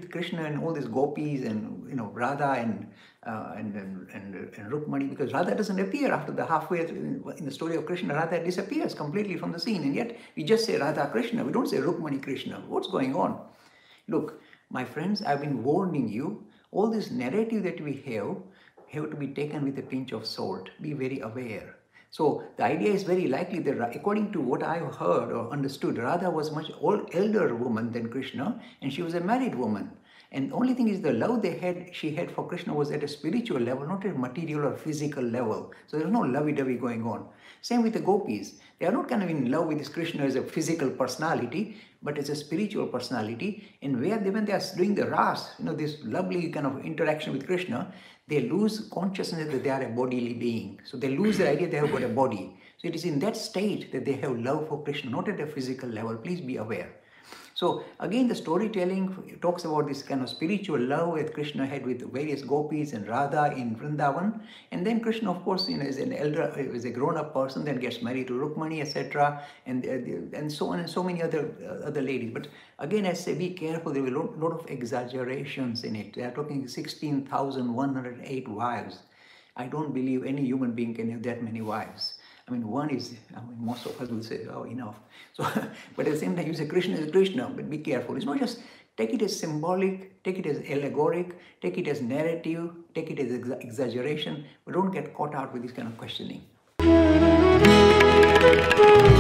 with Krishna and all these gopis and Radha and Rukmani, because Radha doesn't appear after the halfway in the story of Krishna. Radha disappears completely from the scene, and yet we just say Radha Krishna. We don't say Rukmani Krishna. What's going on? Look, my friends, I've been warning you. All this narrative that we have to be taken with a pinch of salt. Be very aware. So the idea is very likely that, according to what I've heard or understood, Radha was much elder woman than Krishna, and she was a married woman. And the only thing is the love she had for Krishna was at a spiritual level, not at a material or physical level. So there's no lovey-dovey going on. Same with the gopis. They are not kind of in love with this Krishna as a physical personality, but as a spiritual personality. And when they are doing the ras, this lovely kind of interaction with Krishna, they lose consciousness that they are a bodily being. So they lose the idea they have got a body. So it is in that state that they have love for Krishna, not at a physical level. Please be aware. So again, the storytelling talks about this kind of spiritual love that Krishna had with various gopis and Radha in Vrindavan. And then Krishna, of course, is an elder, is a grown-up person, then gets married to Rukmani, etc. And so on, and so many other ladies. But again, I say, be careful. There will be a lot of exaggerations in it. They are talking 16,108 wives. I don't believe any human being can have that many wives. I mean, most of us will say, oh, enough. So, but at the same time, you say Krishna is Krishna, but be careful. It's not just take it as symbolic, take it as allegoric, take it as narrative, take it as exaggeration, but don't get caught out with this kind of questioning.